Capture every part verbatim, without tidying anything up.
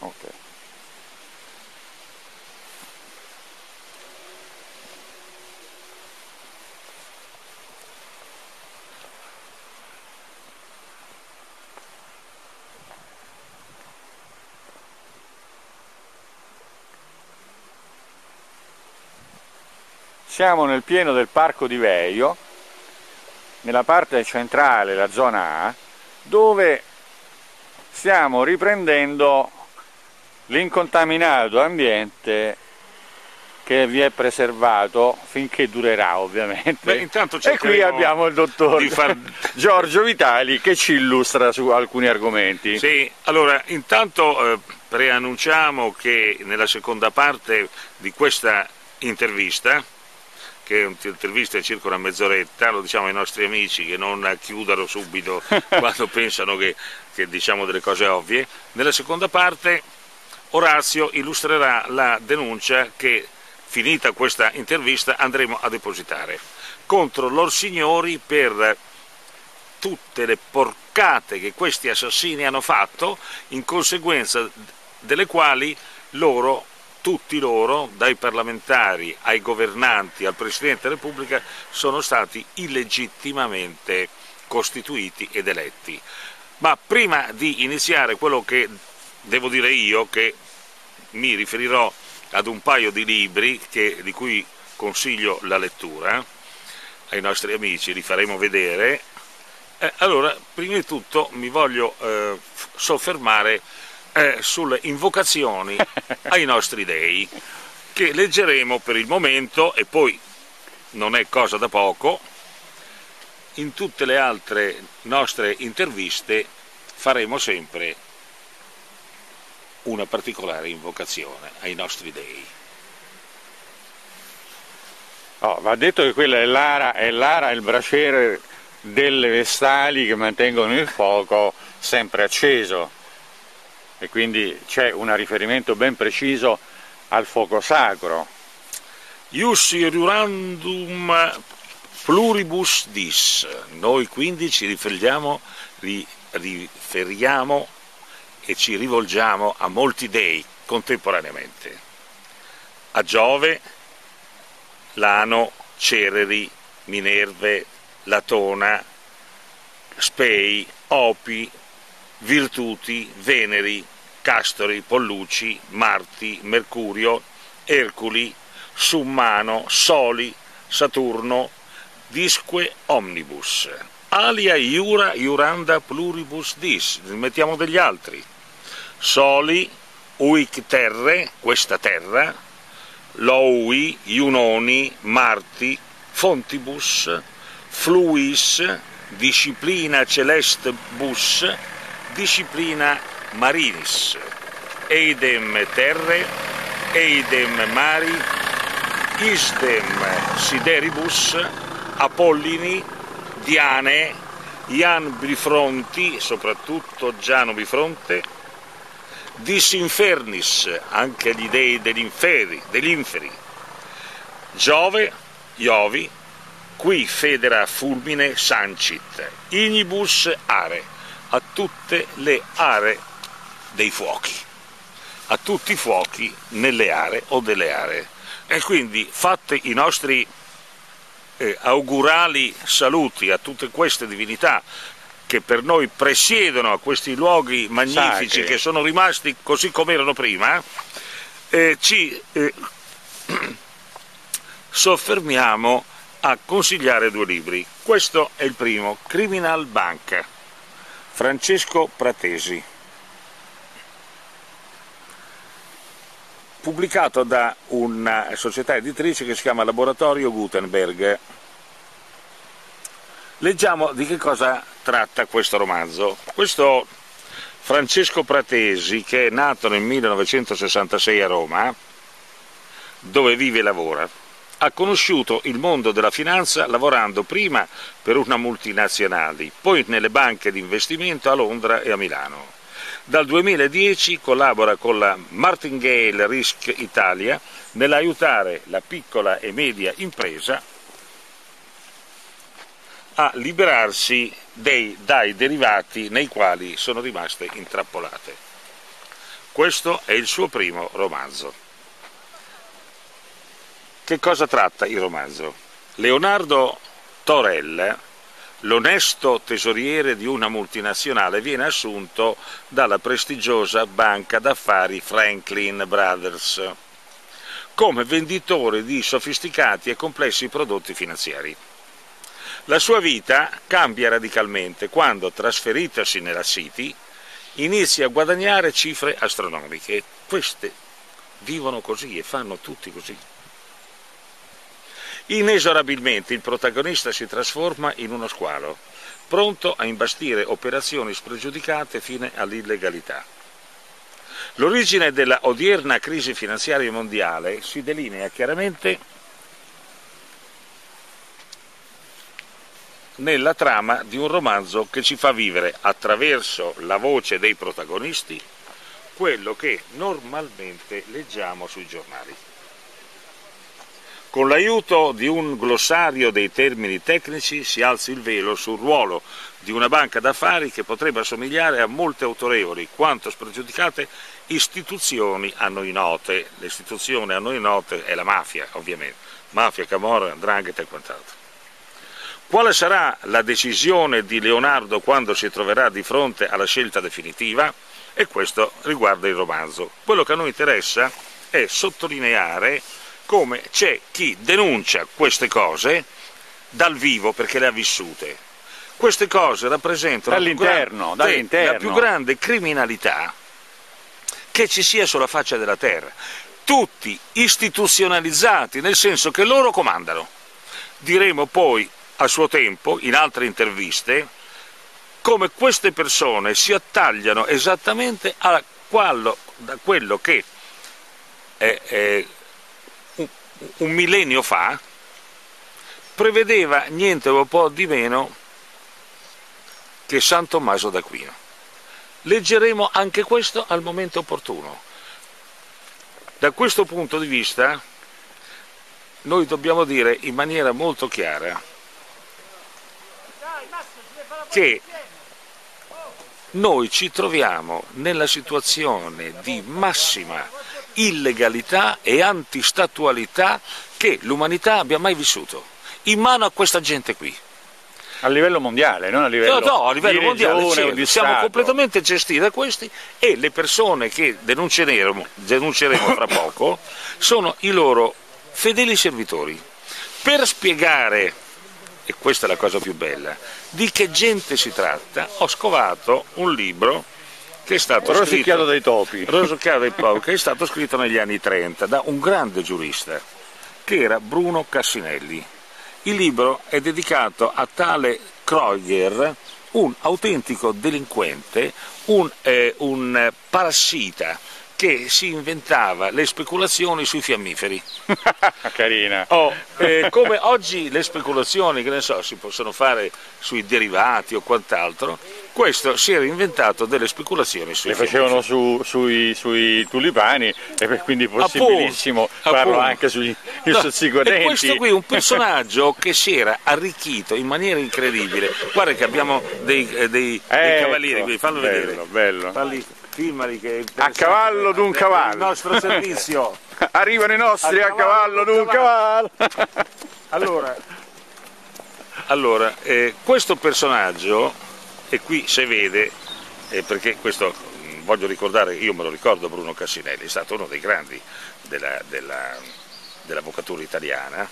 Ok. Siamo nel pieno del parco di Veio, nella parte centrale, la zona A, dove stiamo riprendendo l'incontaminato ambiente che vi è preservato finché durerà, ovviamente. Beh, intanto e qui abbiamo il dottor di far... Giorgio Vitali che ci illustra su alcuni argomenti. Sì, allora intanto eh, preannunciamo che nella seconda parte di questa intervista, che è un'intervista di circa una mezz'oretta, lo diciamo ai nostri amici che non chiudano subito quando pensano che, che diciamo delle cose ovvie, nella seconda parte Orazio illustrerà la denuncia che, finita questa intervista, andremo a depositare contro l'Orsignori per tutte le porcate che questi assassini hanno fatto, in conseguenza delle quali loro, tutti loro, dai parlamentari ai governanti al Presidente della Repubblica, sono stati illegittimamente costituiti ed eletti. Ma prima di iniziare quello che devo dire io, che mi riferirò ad un paio di libri che, di cui consiglio la lettura ai nostri amici, li faremo vedere. Eh, allora, prima di tutto mi voglio eh, soffermare eh, sulle invocazioni ai nostri dei, che leggeremo per il momento, e poi non è cosa da poco. In tutte le altre nostre interviste faremo sempre una particolare invocazione ai nostri dei. Oh, va detto che quella è l'ara, è l'ara, il braciere delle vestali che mantengono il fuoco sempre acceso, e quindi c'è un riferimento ben preciso al fuoco sacro. Ius iurandum pluribus dis. Noi quindi ci riferiamo, ri, riferiamo e ci rivolgiamo a molti dei contemporaneamente: a Giove, Lano, Cereri, Minerve, Latona, Spei, Opi, Virtuti, Veneri, Castori, Polluci, Marti, Mercurio, Erculi, Summano, Soli, Saturno, Disque Omnibus. Alia iura iuranda pluribus dis. Mettiamo degli altri. Soli, uic terre, questa terra, Loui, Iunoni, Marti, Fontibus, Fluis, disciplina celeste bus, disciplina marinis, eidem terre, eidem mari, isdem sideribus, Apollini, Diane, Ian Bifronti, soprattutto Giano Bifronte, dis infernis, anche gli dei degli inferi, degli inferi, Giove, Iovi, qui federa fulmine sancit, ignibus are, a tutte le aree dei fuochi, a tutti i fuochi nelle aree o delle aree. E quindi, fatti i nostri eh, augurali saluti a tutte queste divinità che per noi presiedono a questi luoghi magnifici, Sacri, che sono rimasti così come erano prima, eh, ci eh, soffermiamo a consigliare due libri. Questo è il primo, Criminal Bank, Francesco Pratesi, pubblicato da una società editrice che si chiama Laboratorio Gutenberg. Leggiamo di che cosa tratta questo romanzo. Questo Francesco Pratesi, che è nato nel millenovecentosessantasei a Roma, dove vive e lavora, ha conosciuto il mondo della finanza lavorando prima per una multinazionale, poi nelle banche di investimento a Londra e a Milano. Dal duemiladieci collabora con la Martingale Risk Italia nell'aiutare la piccola e media impresa a liberarsi dei, dai derivati nei quali sono rimaste intrappolate. Questo è il suo primo romanzo. Che cosa tratta il romanzo? Leonardo Torel, l'onesto tesoriere di una multinazionale, viene assunto dalla prestigiosa banca d'affari Franklin Brothers come venditore di sofisticati e complessi prodotti finanziari. La sua vita cambia radicalmente quando, trasferitosi nella City, inizia a guadagnare cifre astronomiche. Queste vivono così e fanno tutti così. Inesorabilmente il protagonista si trasforma in uno squalo, pronto a imbastire operazioni spregiudicate fino all'illegalità. L'origine della odierna crisi finanziaria mondiale si delinea chiaramente nella trama di un romanzo che ci fa vivere, attraverso la voce dei protagonisti, quello che normalmente leggiamo sui giornali. Con l'aiuto di un glossario dei termini tecnici si alza il velo sul ruolo di una banca d'affari che potrebbe assomigliare a molte autorevoli quanto spregiudicate istituzioni a noi note. Le istituzioni a noi note è la mafia, ovviamente, mafia, camorra, 'ndrangheta e quant'altro. Quale sarà la decisione di Leonardo quando si troverà di fronte alla scelta definitiva? E questo riguarda il romanzo. Quello che a noi interessa è sottolineare come c'è chi denuncia queste cose dal vivo perché le ha vissute. Queste cose rappresentano dall'interno, la, dall'interno. la più grande criminalità che ci sia sulla faccia della terra. Tutti istituzionalizzati, nel senso che loro comandano. Diremo poi a suo tempo, in altre interviste, come queste persone si attagliano esattamente a quello, da quello che è, è, un, un millennio fa prevedeva niente o un po' di meno che San Tommaso d'Aquino. Leggeremo anche questo al momento opportuno. Da questo punto di vista noi dobbiamo dire in maniera molto chiara che noi ci troviamo nella situazione di massima illegalità e antistatualità che l'umanità abbia mai vissuto, in mano a questa gente qui. A livello mondiale, non a livello, no, no, a livello di mondiale, regione o di siamo Stato. completamente gestiti da questi, e le persone che denunceremo, denunceremo fra poco sono i loro fedeli servitori. Per spiegare, e questa è la cosa più bella, di che gente si tratta, ho scovato un libro che è stato Rosicchiato scritto, dai topi. Rosicchiato dai topi, che è stato scritto negli anni trenta da un grande giurista, che era Bruno Cassinelli. Il libro è dedicato a tale Kreuger, un autentico delinquente, un, eh, un parassita che si inventava le speculazioni sui fiammiferi. Carina. Oh, eh, come oggi le speculazioni, che ne so, si possono fare sui derivati o quant'altro, questo si era inventato delle speculazioni sui Le fiammiferi. facevano su, sui, sui tulipani e per quindi possibilissimo Appunto, farlo appunto. anche sugli No, stuzzicontenti. e questo qui è un personaggio che si era arricchito in maniera incredibile. Guarda che abbiamo dei, eh, dei, dei Ecco, cavalieri qui, fallo bello, vedere. bello. Falli, filmali che è A interessante. cavallo d'un Il cavallo. nostro servizio. Arrivano i nostri A a cavallo d'un cavallo. Allora, allora eh, questo personaggio, e qui si vede, eh, perché questo mh, voglio ricordare, io me lo ricordo, Bruno Cassinelli è stato uno dei grandi della, della, dell'avvocatura italiana,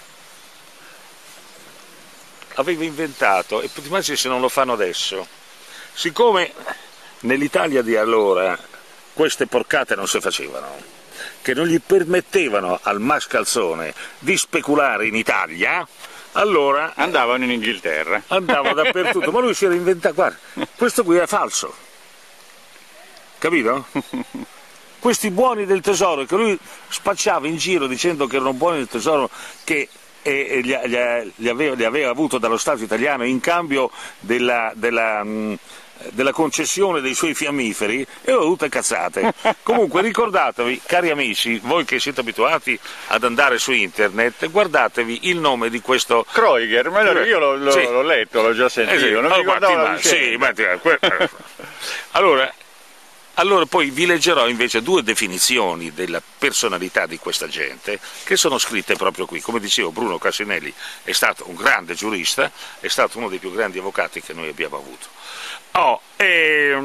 aveva inventato, e immagini se non lo fanno adesso, siccome nell'Italia di allora queste porcate non si facevano, che non gli permettevano al mascalzone di speculare in Italia, allora Andavano in Inghilterra. andava dappertutto, ma lui si era inventato, guarda, questo qui è falso, capito? Questi buoni del tesoro che lui spacciava in giro dicendo che erano buoni del tesoro che eh, li, li, li, aveva, li aveva avuto dallo Stato italiano in cambio della, della mh, della concessione dei suoi fiammiferi, e ho tutte cazzate. Comunque ricordatevi, cari amici, voi che siete abituati ad andare su internet, guardatevi il nome di questo Kreuger, ma allora io l'ho, l'ho, Sì. l'ho letto, l'ho già sentito, Eh sì. non mi Oh, ricordavo ma la ti- sì, vicenda. ma ti- que- allora Allora poi vi leggerò invece due definizioni della personalità di questa gente che sono scritte proprio qui. Come dicevo, Bruno Cassinelli è stato un grande giurista, è stato uno dei più grandi avvocati che noi abbiamo avuto. Oh, è,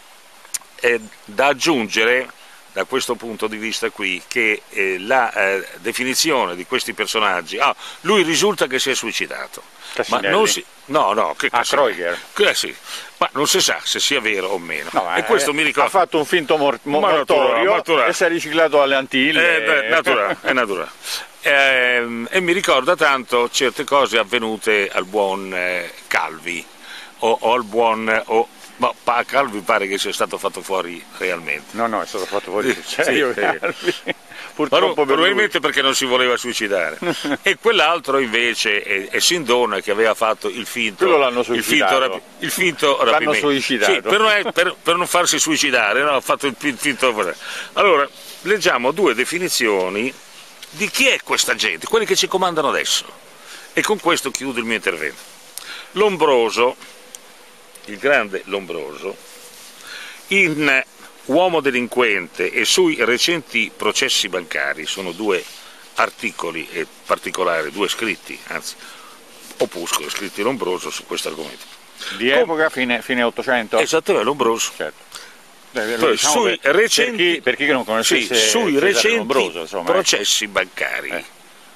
è da aggiungere da questo punto di vista qui che eh, la eh, definizione di questi personaggi, ah, lui risulta che si è suicidato. Cassinelli? Ma non si, no, no, che ah, Kreuger. Eh, sì, ma non si sa se sia vero o meno. No, e eh, questo mi ricorda. Ha fatto un finto mor mortorio e si è riciclato alle Antille. Eh, beh, naturale, è naturale. Eh, e mi ricorda tanto certe cose avvenute al buon eh, Calvi o, o al buon. O, ma a Calvi pare che sia stato fatto fuori realmente. No, no, è stato fatto fuori sul serio. Sì, sì. Purtroppo per probabilmente lui. Perché non si voleva suicidare. E quell'altro invece è, è Sindona, che aveva fatto il finto. Quello l'hanno suicidato. Il finto, rapi, il finto rapimento. L'hanno suicidato. Sì, per, non, per, per non farsi suicidare, no? Ha fatto il finto. Allora, leggiamo due definizioni di chi è questa gente, quelli che ci comandano adesso. E con questo chiudo il mio intervento. Lombroso, il grande Lombroso, in Uomo delinquente e sui recenti processi bancari, sono due articoli e particolari, due scritti, anzi opuscoli, scritti Lombroso su questo argomento. Di epoca, fine, fine Ottocento? Esattamente, Lombroso. Certo. Beh, Poi, diciamo sui per, recenti, per, chi, per chi non conoscesse sì, sui Cesare recenti Lombroso, insomma, processi bancari. Eh.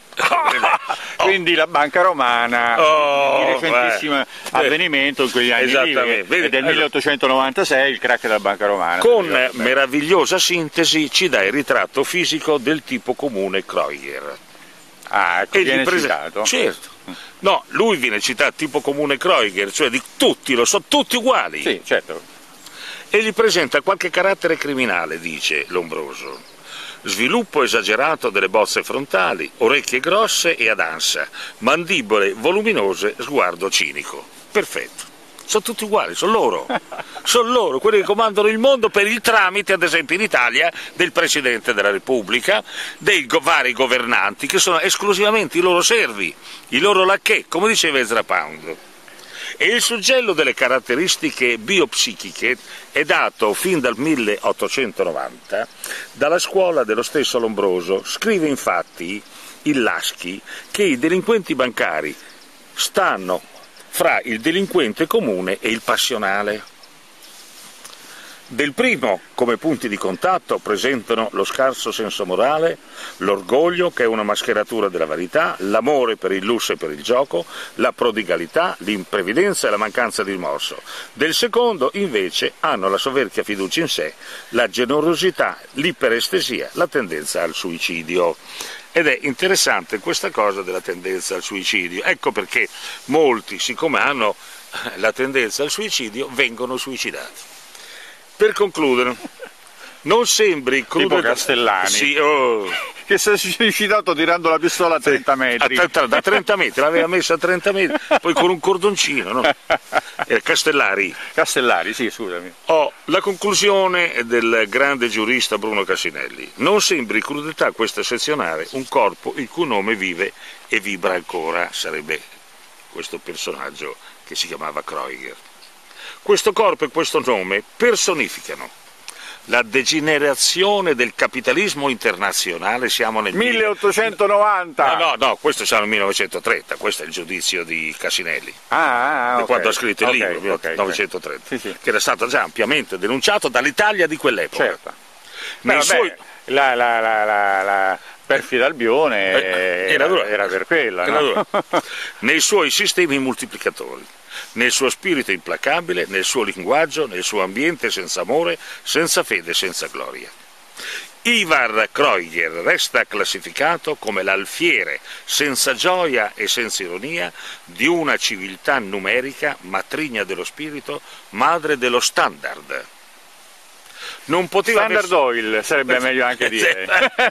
Quindi la Banca Romana, oh, il recentissimo beh. avvenimento in quegli anni lì, è del milleottocentonovantasei, il crack della Banca Romana. Con meravigliosa sintesi ci dà il ritratto fisico del tipo comune Kreuger. Ah, ecco, e viene prese... citato. Certo. No, lui viene citato tipo comune Kreuger, cioè di tutti, lo so, tutti uguali. Sì, certo. E gli presenta qualche carattere criminale, dice Lombroso. Sviluppo esagerato delle bozze frontali, orecchie grosse e ad ansa, mandibole voluminose, sguardo cinico. Perfetto. Sono tutti uguali, sono loro. Sono loro, quelli che comandano il mondo per il tramite, ad esempio in Italia, del Presidente della Repubblica, dei go vari governanti, che sono esclusivamente i loro servi, i loro lacchè, come diceva Ezra Pound. E il suggello delle caratteristiche biopsichiche è dato fin dal milleottocentonovanta dalla scuola dello stesso Lombroso. Scrive infatti il Laschi che i delinquenti bancari stanno fra il delinquente comune e il passionale. Del primo, come punti di contatto, presentano lo scarso senso morale, l'orgoglio, che è una mascheratura della vanità, l'amore per il lusso e per il gioco, la prodigalità, l'imprevidenza e la mancanza di rimorso. Del secondo, invece, hanno la soverchia fiducia in sé, la generosità, l'iperestesia, la tendenza al suicidio. Ed è interessante questa cosa della tendenza al suicidio. Ecco perché molti, siccome hanno la tendenza al suicidio, vengono suicidati. Per concludere, non sembri crudo... Tipo Castellani, sì, oh. che si è suicidato tirando la pistola a trenta metri. A da trenta metri, l'aveva messa a trenta metri, poi con un cordoncino, no? Eh, Castellari. Castellari, sì, scusami. Oh, la conclusione del grande giurista Bruno Cassinelli. Non sembri crudità questa sezionare un corpo il cui nome vive e vibra ancora, sarebbe questo personaggio che si chiamava Kreuger. Questo corpo e questo nome personificano la degenerazione del capitalismo internazionale. Siamo nel milleottocentonovanta. No, no, no, questo siamo nel millenovecentotrenta, questo è il giudizio di Cassinelli. Ah, ah, okay. Quando ha scritto il okay, libro, okay, millenovecentotrenta, okay. Sì, sì. Che era stato già ampiamente denunciato dall'Italia di quell'epoca. Certo. Beh, suoi... la, la, la, la, la perfida Albione eh, era, era, era per quella, era no? Nei suoi sistemi moltiplicatori, nel suo spirito implacabile, nel suo linguaggio, nel suo ambiente senza amore, senza fede, senza gloria. Ivar Kreuger resta classificato come l'alfiere, senza gioia e senza ironia, di una civiltà numerica, matrigna dello spirito, madre dello standard. Non poteva Standard aver... Oil, sarebbe meglio anche dire.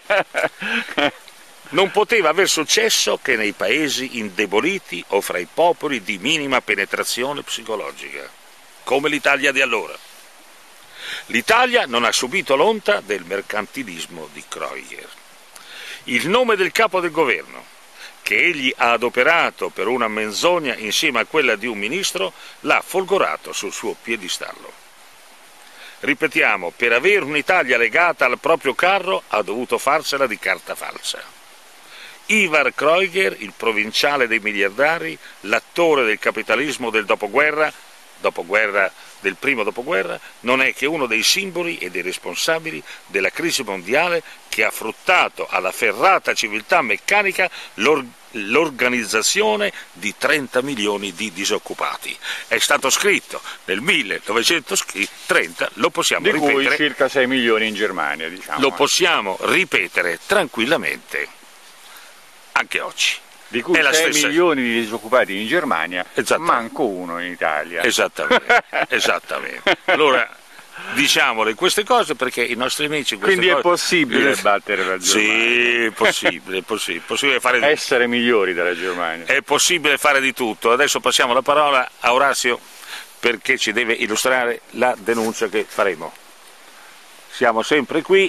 Non poteva aver successo che nei paesi indeboliti o fra i popoli di minima penetrazione psicologica, come l'Italia di allora. L'Italia non ha subito l'onta del mercantilismo di Kreuger. Il nome del capo del governo, che egli ha adoperato per una menzogna insieme a quella di un ministro, l'ha folgorato sul suo piedistallo. Ripetiamo, per avere un'Italia legata al proprio carro ha dovuto farsela di carta falsa. Ivar Kreuger, il provinciale dei miliardari, l'attore del capitalismo del dopoguerra, dopoguerra del primo dopoguerra, non è che uno dei simboli e dei responsabili della crisi mondiale che ha fruttato alla ferrata civiltà meccanica l'organizzazione di trenta milioni di disoccupati. È stato scritto nel millenovecentotrenta, lo possiamo di ripetere. Di cui circa sei milioni in Germania, diciamo. Lo possiamo ripetere tranquillamente anche oggi. Di cui sei stessa... milioni di disoccupati in Germania, manco uno in Italia. Esattamente, esattamente. Allora, diciamole queste cose perché i nostri amici... Quindi cose... è possibile battere la Germania? Sì, è possibile, è possibile, possibile fare di... essere migliori della Germania. È possibile fare di tutto. Adesso passiamo la parola a Orazio perché ci deve illustrare la denuncia che faremo. Siamo sempre qui,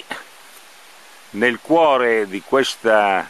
nel cuore di questa...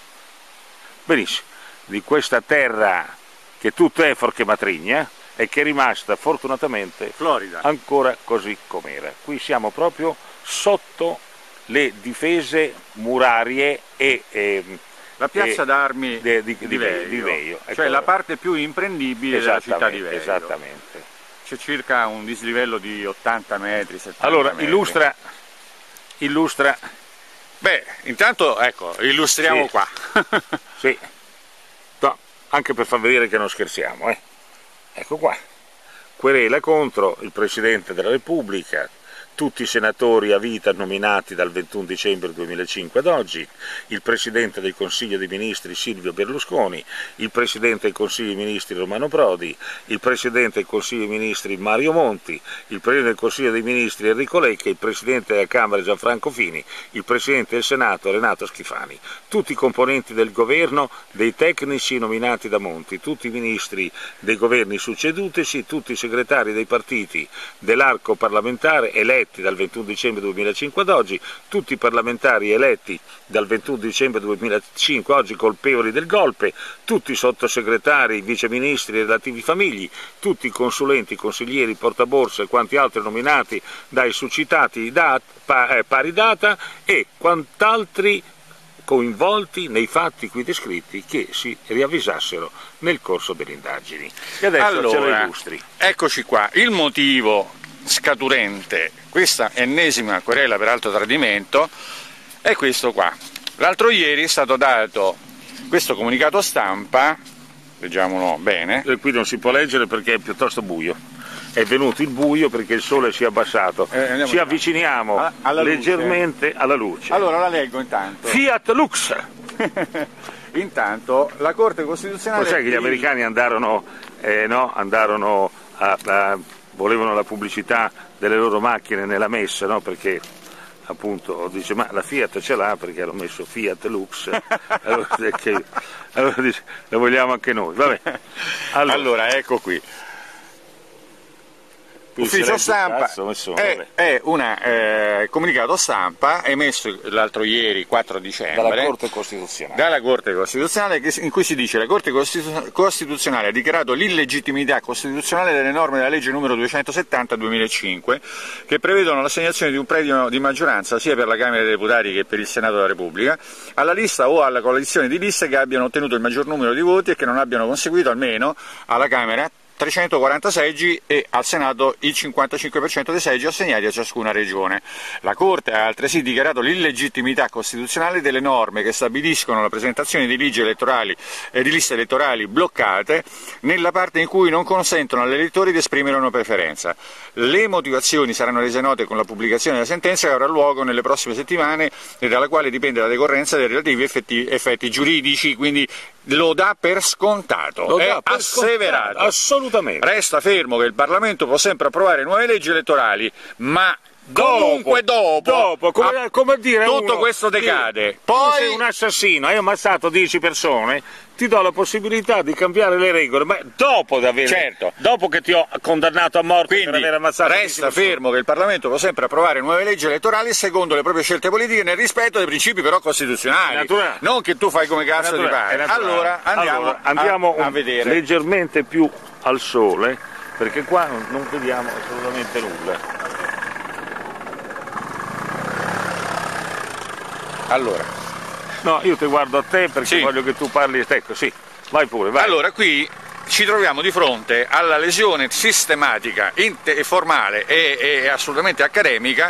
Benissimo, di questa terra che tutto è fuorché matrigna e che è rimasta fortunatamente Florida ancora così com'era. Qui siamo proprio sotto le difese murarie e... e la piazza d'armi di, di, di, di Veio, di Veio. Ecco, cioè la parte più imprendibile della città di Veio. Esattamente. C'è circa un dislivello di ottanta metri, settanta allora, metri. illustra... illustra... Beh, intanto, ecco, illustriamo sì. qua. Sì, no, anche per far vedere che non scherziamo, eh. Ecco qua, querela contro il Presidente della Repubblica, tutti i senatori a vita nominati dal ventuno dicembre duemilacinque ad oggi, il Presidente del Consiglio dei Ministri Silvio Berlusconi, il Presidente del Consiglio dei Ministri Romano Prodi, il Presidente del Consiglio dei Ministri Mario Monti, il Presidente del Consiglio dei Ministri Enrico Letta, il Presidente della Camera Gianfranco Fini, il Presidente del Senato Renato Schifani, tutti i componenti del governo, dei tecnici nominati da Monti, tutti i ministri dei governi succedutisi, tutti i segretari dei partiti dell'arco parlamentare eletti dal ventuno dicembre duemilacinque ad oggi, tutti i parlamentari eletti dal ventuno dicembre duemilacinque oggi colpevoli del golpe, tutti i sottosegretari, viceministri e relativi famigli, tutti i consulenti, consiglieri, portaborse e quanti altri nominati dai succitati dat, pa, eh, pari data e quant'altri coinvolti nei fatti qui descritti che si riavvisassero nel corso delle indagini. E adesso allora, ce lo illustri. Eccoci qua, il motivo scaturente questa ennesima querela per alto tradimento è questo qua. L'altro ieri è stato dato questo comunicato stampa, leggiamolo bene. E qui non si può leggere perché è piuttosto buio. È venuto il buio perché il sole si è abbassato. Eh, Ci avviciniamo alla, alla leggermente luce. alla luce. Allora la leggo intanto. Fiat Lux! Intanto la Corte Costituzionale... Lo sai che gli americani andarono, eh, no, andarono a, a, volevano la pubblicità delle loro macchine nella messa, no? Perché appunto dice ma la Fiat ce l'ha perché hanno messo Fiat Lux, allora, che, allora dice, la vogliamo anche noi. Vabbè. Allora, allora ecco qui. Ufficio stampa è, è un eh, comunicato stampa emesso l'altro ieri, quattro dicembre, dalla Corte Costituzionale, dalla Corte Costituzionale in cui si dice: la Corte Costituzionale ha dichiarato l'illegittimità costituzionale delle norme della legge numero duecentosettanta duemilacinque che prevedono l'assegnazione di un premio di maggioranza sia per la Camera dei Deputati che per il Senato della Repubblica alla lista o alla coalizione di liste che abbiano ottenuto il maggior numero di voti e che non abbiano conseguito almeno alla Camera trecentoquaranta seggi e al Senato il cinquantacinque per cento dei seggi assegnati a ciascuna regione. La Corte ha altresì dichiarato l'illegittimità costituzionale delle norme che stabiliscono la presentazione di leggi elettorali e di liste elettorali bloccate nella parte in cui non consentono all'elettore di esprimere una preferenza. Le motivazioni saranno rese note con la pubblicazione della sentenza che avrà luogo nelle prossime settimane e dalla quale dipende la decorrenza dei relativi effetti, effetti giuridici, quindi lo dà per scontato, lo è dà per asseverato. Scontato, assolutamente. Resta fermo che il Parlamento può sempre approvare nuove leggi elettorali, ma comunque dopo, dopo come, a, come dire tutto uno, questo decade. Tu, Poi tu sei un assassino, hai ammazzato dieci persone, ti do la possibilità di cambiare le regole, ma dopo di avere, certo. dopo che ti ho condannato a morte. Quindi per aver ammazzato resta fermo che il Parlamento può sempre approvare nuove leggi elettorali secondo le proprie scelte politiche nel rispetto dei principi però costituzionali, naturale. Non che tu fai come cazzo ti pare. Allora andiamo, allora, andiamo a, a vedere leggermente più al sole, perché qua non, non vediamo assolutamente nulla. Allora. No, io ti guardo a te perché sì. voglio che tu parli, ecco, sì, vai pure, vai. Allora, qui ci troviamo di fronte alla lesione sistematica, formale e, e assolutamente accademica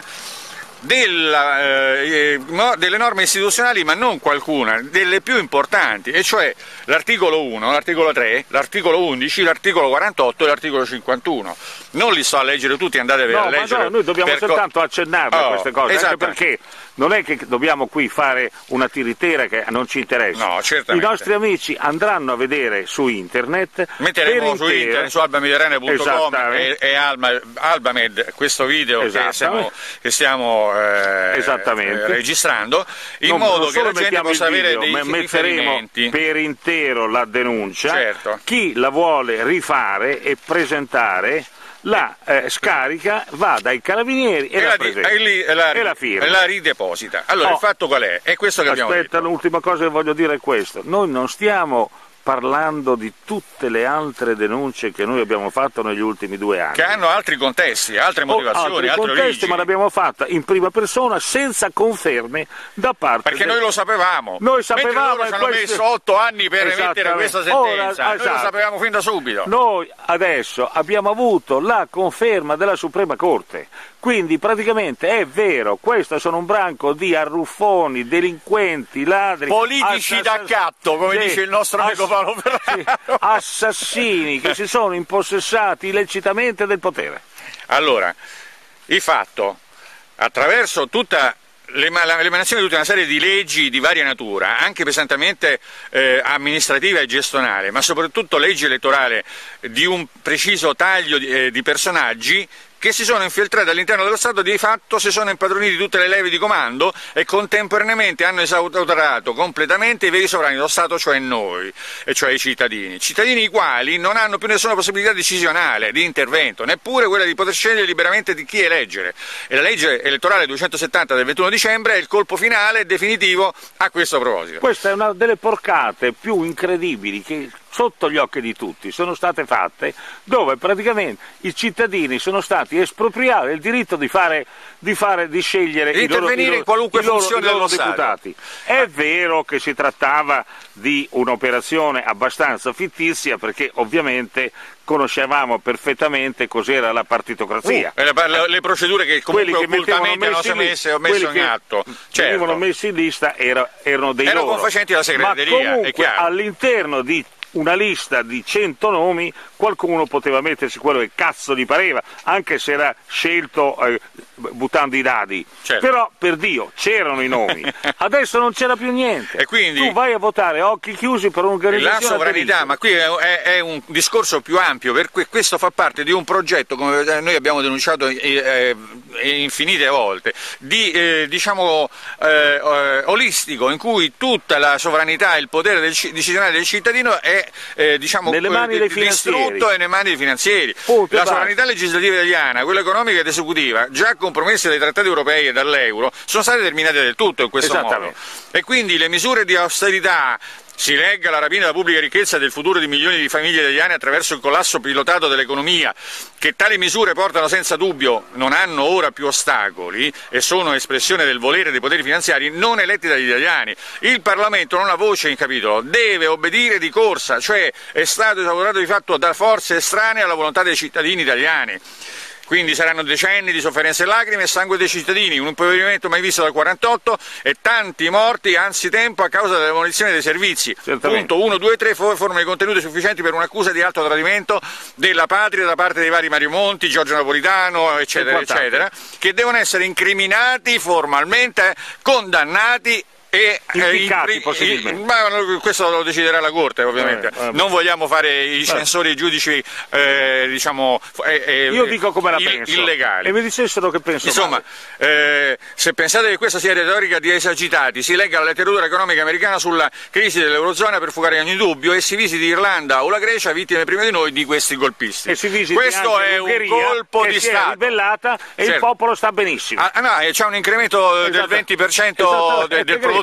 Della, eh, delle norme istituzionali, ma non qualcuna, delle più importanti, e cioè l'articolo uno, l'articolo tre, l'articolo undici, l'articolo quarantotto e l'articolo cinquantuno. Non li sto a leggere tutti, andatevi no, a leggere. No, noi dobbiamo per soltanto accennarle oh, a queste cose, esatto. Anche perché non è che dobbiamo qui fare una tiritera che non ci interessa. No, certamente. I nostri amici andranno a vedere su internet. Metteremo su internet, su alba mediterranea punto com e, e Alba, Albamed questo video che stiamo, che stiamo eh, Esattamente. registrando, in non, modo non che la gente possa video, avere dei ma riferimenti. Per intero la denuncia, certo. Chi la vuole rifare e presentare la eh, scarica, va dai carabinieri e, e, la, presenta, e, li, e, la, e la firma e la rideposita. Allora, oh, il fatto qual è? È questo che aspetta, abbiamo detto. L'ultima cosa che voglio dire è questo: noi non stiamo parlando di tutte le altre denunce che noi abbiamo fatto negli ultimi due anni. Che hanno altri contesti, altre motivazioni, altri altre contesti, origini. Ma l'abbiamo fatta in prima persona senza conferme da parte Perché del... noi lo sapevamo. Noi sapevamo. Mentre loro ci hanno questi... messo otto anni per emettere questa sentenza. Ora, noi esatto. lo sapevamo fin da subito. Noi adesso abbiamo avuto la conferma della Suprema Corte. Quindi praticamente è vero, questo sono un branco di arruffoni, delinquenti, ladri, politici d'accatto, come sì, dice il nostro amico Paolo Ferraro. Sì, assassini che si sono impossessati illecitamente del potere. Allora, il fatto, attraverso tutta l'emanazione di tutta una serie di leggi di varia natura, anche pesantemente eh, amministrativa e gestionale, ma soprattutto legge elettorale di un preciso taglio di, eh, di personaggi che si sono infiltrati all'interno dello Stato, di fatto si sono impadroniti di tutte le leve di comando e contemporaneamente hanno esautorato completamente i veri sovrani dello Stato, cioè noi, e cioè i cittadini. Cittadini i quali non hanno più nessuna possibilità decisionale, di intervento, neppure quella di poter scegliere liberamente di chi eleggere. E la legge elettorale duecentosettanta del ventuno dicembre è il colpo finale e definitivo a questo proposito. Questa è una delle porcate più incredibili che sotto gli occhi di tutti sono state fatte, dove praticamente i cittadini sono stati espropriati del diritto di fare, di, fare, di scegliere di i loro, intervenire i loro, in qualunque i loro, funzione i loro dello deputati. Stato. È vero che si trattava di un'operazione abbastanza fittizia, perché ovviamente conoscevamo perfettamente cos'era la partitocrazia. Uh, le, le procedure che comunque che occultamente hanno messo, ho messo in atto. Certo. Venivano messi in lista era, erano dei erano loro. confacenti della segreteria, ma comunque, è chiaro. All'interno di una lista di cento nomi, qualcuno poteva mettersi quello che cazzo gli pareva, anche se era scelto eh, buttando i dadi. Certo. Però, per Dio, c'erano i nomi. Adesso non c'era più niente. E quindi tu vai a votare a occhi chiusi per un'organizzazione. La sovranità, ma qui è, è, è un discorso più ampio, perché questo fa parte di un progetto, come noi abbiamo denunciato eh, infinite volte, di eh, diciamo eh, olistico, in cui tutta la sovranità e il potere del, decisionale del cittadino è Eh, diciamo, nelle mani dei distrutto e nei mani dei finanzieri. Punto, la sovranità legislativa italiana, quella economica ed esecutiva, già compromesse dai trattati europei e dall'euro, sono state terminate del tutto in questo modo. E quindi le misure di austerità, si legga la rapina della pubblica ricchezza del futuro di milioni di famiglie italiane attraverso il collasso pilotato dell'economia, che tali misure portano senza dubbio, non hanno ora più ostacoli e sono espressione del volere dei poteri finanziari non eletti dagli italiani. Il Parlamento non ha voce in capitolo, deve obbedire di corsa, cioè è stato esautorato di fatto da forze estranee alla volontà dei cittadini italiani. Quindi saranno decenni di sofferenze e lacrime e sangue dei cittadini, un impoverimento mai visto dal quarantotto e tanti morti anzitempo a causa della demolizione dei servizi. Punto uno, due, tre formano i contenuti sufficienti per un'accusa di alto tradimento della patria da parte dei vari Mario Monti, Giorgio Napolitano, eccetera, eccetera, che devono essere incriminati formalmente, condannati e impiccati, eh, possibilmente. Ma questo lo deciderà la Corte, ovviamente. Eh, non vogliamo fare i censori e i giudici, eh, diciamo, eh, io dico come la ill penso illegali. E mi dicessero che penso. Insomma, eh, se pensate che questa sia retorica di esagitati, si legga la letteratura economica americana sulla crisi dell'eurozona per fugare ogni dubbio e si visiti Irlanda o la Grecia, vittime prima di noi di questi golpisti. E si visiti questo anche è un colpo che di si Stato. È ribellata e certo. Il popolo sta benissimo. Ah, no, c'è un incremento esatto. del venti per cento esatto. del, del prodotto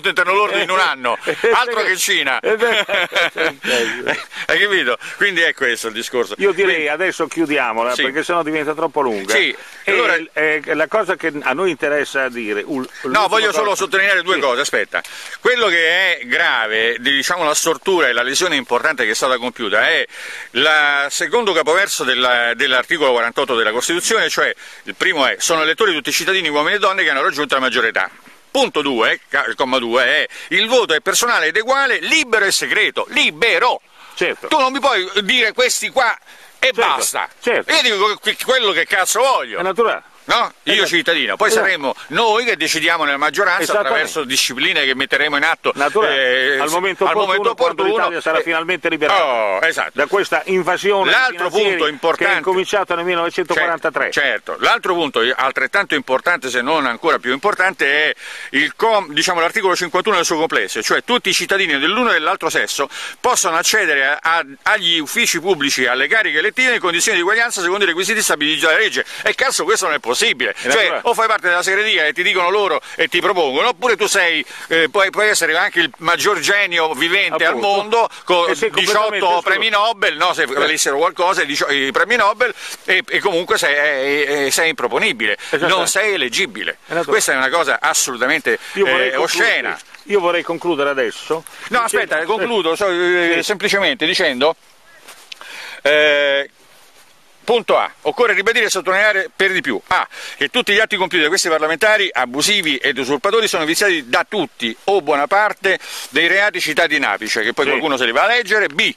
prodotto interno lordo in un anno, altro che Cina. Hai capito? Quindi è questo il discorso. Io direi Quindi, adesso chiudiamola, sì, perché sennò diventa troppo lunga. Sì. E allora, eh, la cosa che a noi interessa dire... No, voglio solo cosa... sottolineare due sì. cose, aspetta. Quello che è grave, diciamo la stortura e la lesione importante che è stata compiuta è il secondo capoverso dell'articolo quarantotto della Costituzione, cioè il primo è: sono elettori tutti i cittadini, uomini e donne, che hanno raggiunto la maggiore età. Punto due, il comma due, è: il voto è personale ed uguale, libero e segreto. Libero! Certo. Tu non mi puoi dire questi qua e certo, basta. Certo. Io dico quello che cazzo voglio. È naturale. No? Io esatto. cittadino, poi esatto. saremo noi che decidiamo nella maggioranza attraverso discipline che metteremo in atto eh, al momento al opportuno, momento opportuno l'Italia sarà eh, finalmente liberata oh, esatto. da questa invasione l'altro punto importante, che è cominciata nel millenovecentoquarantatré. Certo, certo. L'altro punto altrettanto importante, se non ancora più importante, è il com, diciamo, l'articolo cinquantuno nel suo complesso, cioè tutti i cittadini dell'uno e dell'altro sesso possono accedere a, a, agli uffici pubblici e alle cariche elettive in condizioni di uguaglianza secondo i requisiti stabiliti dalla legge. E cazzo, questo non è possibile. Cioè, o fai parte della segreteria e ti dicono loro e ti propongono, oppure tu sei, eh, puoi, puoi essere anche il maggior genio vivente appunto al mondo con diciotto premi Nobel, no, se valessero qualcosa, i premi Nobel, e, e comunque sei, sei improponibile, non sei eleggibile. Questa è una cosa assolutamente eh, oscena. Io vorrei concludere adesso. No, aspetta, che... concludo so, eh, sì. semplicemente dicendo... Eh, Punto A. Occorre ribadire e sottolineare per di più: A. Che tutti gli atti compiuti da questi parlamentari abusivi ed usurpatori sono viziati da tutti o buona parte dei reati citati in apice, che poi sì. qualcuno se li va a leggere. B.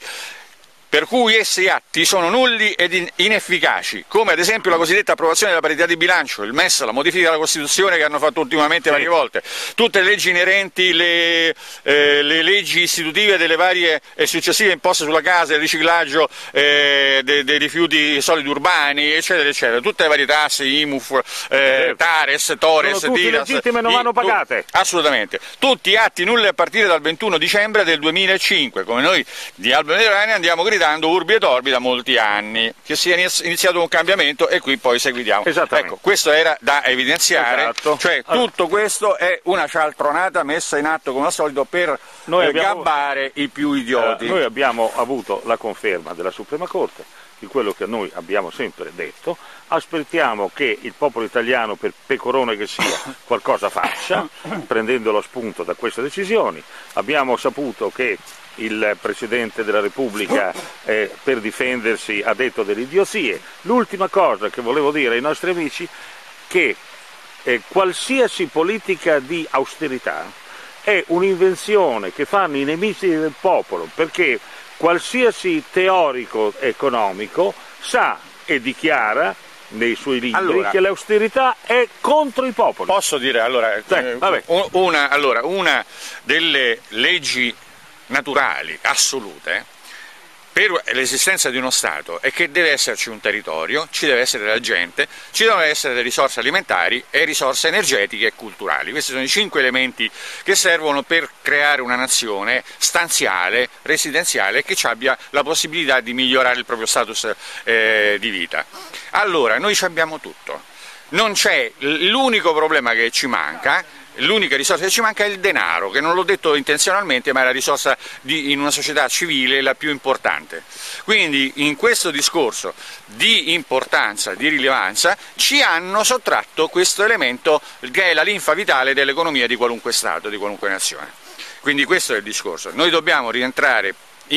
Per cui essi atti sono nulli ed in inefficaci, come ad esempio la cosiddetta approvazione della parità di bilancio, il M E S, la modifica della Costituzione che hanno fatto ultimamente sì. varie volte, tutte le leggi inerenti, le, eh, le leggi istitutive delle varie e successive imposte sulla casa, il riciclaggio eh, dei, dei rifiuti solidi urbani, eccetera, eccetera, tutte le varie tasse, I M U F, eh, Tares, Tores, sono tutte Tiras, legittime e non vanno pagate. Tu, assolutamente. Tutti atti nulli a partire dal ventuno dicembre del duemilacinque, come noi di Alba Mediterranea andiamo gridando urbi e torbi da molti anni, che sia iniziato un cambiamento e qui poi seguiamo. Ecco, questo era da evidenziare, esatto. cioè allora. tutto questo è una cialtronata messa in atto come al solito per noi abbiamo, gabbare i più idioti. Eh, noi abbiamo avuto la conferma della Suprema Corte di quello che noi abbiamo sempre detto, aspettiamo che il popolo italiano, per pecorone che sia, qualcosa faccia, prendendo lo spunto da queste decisioni. Abbiamo saputo che il Presidente della Repubblica eh, per difendersi ha detto delle idiozie. L'ultima cosa che volevo dire ai nostri amici è che eh, qualsiasi politica di austerità è un'invenzione che fanno i nemici del popolo, perché qualsiasi teorico economico sa e dichiara nei suoi libri allora, che l'austerità è contro il popolo. Posso dire allora, Beh, vabbè. Una, allora una delle leggi naturali, assolute, per l'esistenza di uno Stato è che deve esserci un territorio, ci deve essere la gente, ci devono essere delle risorse alimentari e risorse energetiche e culturali. Questi sono i cinque elementi che servono per creare una nazione stanziale, residenziale, che ci abbia la possibilità di migliorare il proprio status eh, di vita. Allora, noi ci abbiamo tutto. Non c'è, l'unico problema che ci manca, l'unica risorsa che ci manca è il denaro, che non l'ho detto intenzionalmente, ma è la risorsa di, in una società civile la più importante. Quindi in questo discorso di importanza, di rilevanza, ci hanno sottratto questo elemento che è la linfa vitale dell'economia di qualunque Stato, di qualunque nazione. Quindi questo è il discorso. Noi dobbiamo rientrare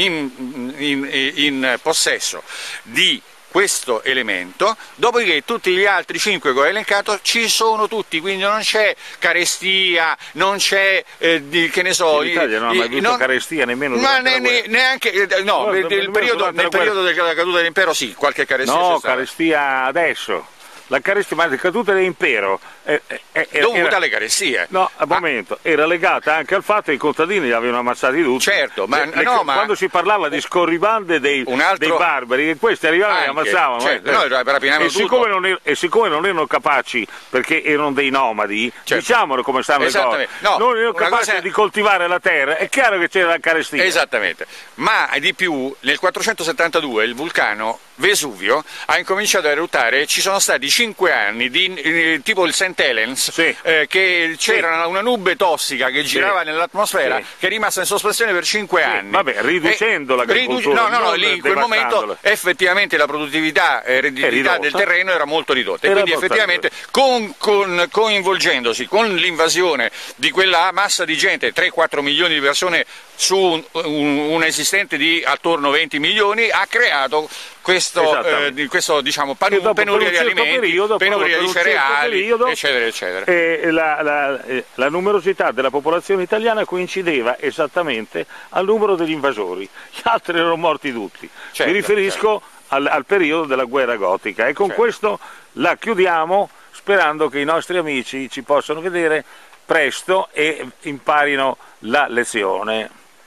in, in, in possesso di questo elemento, dopodiché tutti gli altri cinque che ho elencato ci sono tutti, quindi non c'è carestia, non c'è, eh, che ne so... L'Italia non ha mai avuto carestia nemmeno ma ne, ne, neanche, eh, no, no, nel, nel periodo, nel periodo della caduta dell'impero sì, qualche carestia no, c'è stata. carestia adesso. La carestia, ma la caduta dell'impero eh, eh, dovuta alle carestie. No, al momento era legata anche al fatto che i contadini li avevano ammazzati tutti. Certo, ma, le, no, le, ma quando si parlava di scorribande dei, altro... dei barbari, che questi arrivavano e ammazzavano. Certo, eh, noi rapinavamo e, siccome non er- e siccome non erano capaci, perché erano dei nomadi, certo. diciamolo come stanno le cose, no, non erano capaci cosa... di coltivare la terra, è chiaro che c'era la carestia. Esattamente, ma di più nel quattrocentosettantadue il vulcano Vesuvio ha incominciato a eruttare e ci sono stati cinque anni di eh, tipo il Saint Saint Helens, sì. eh, che c'era sì. una nube tossica che girava sì. nell'atmosfera, sì. che è rimasta in sospensione per cinque sì. anni. Vabbè, riducendo l'agricoltura. Ridu- no, no, no, lì in quel momento effettivamente la produttività e redditività del terreno era molto ridotta. E quindi effettivamente con, con, coinvolgendosi con l'invasione di quella massa di gente, tre quattro milioni di persone su un, un, un esistente di attorno a venti milioni, ha creato questo, eh, questo diciamo, panu, dopo, penuria di alimenti, periodo, penuria di cereali, periodo, eccetera, eccetera. E la, la, la numerosità della popolazione italiana coincideva esattamente al numero degli invasori, gli altri erano morti tutti. Certo, Mi riferisco certo. al, al periodo della guerra gotica e con certo. questo la chiudiamo sperando che i nostri amici ci possano vedere presto e imparino la lezione.